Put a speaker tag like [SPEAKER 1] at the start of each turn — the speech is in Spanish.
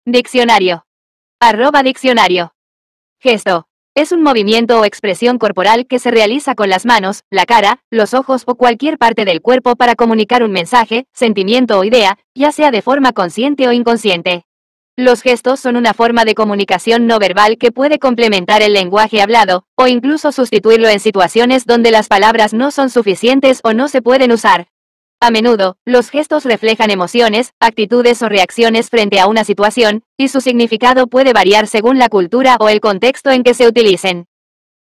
[SPEAKER 1] Diccionario. @diccionario. Gesto. Es un movimiento o expresión corporal que se realiza con las manos, la cara, los ojos o cualquier parte del cuerpo para comunicar un mensaje, sentimiento o idea, ya sea de forma consciente o inconsciente. Los gestos son una forma de comunicación no verbal que puede complementar el lenguaje hablado, o incluso sustituirlo en situaciones donde las palabras no son suficientes o no se pueden usar. A menudo, los gestos reflejan emociones, actitudes o reacciones frente a una situación, y su significado puede variar según la cultura o el contexto en que se utilicen.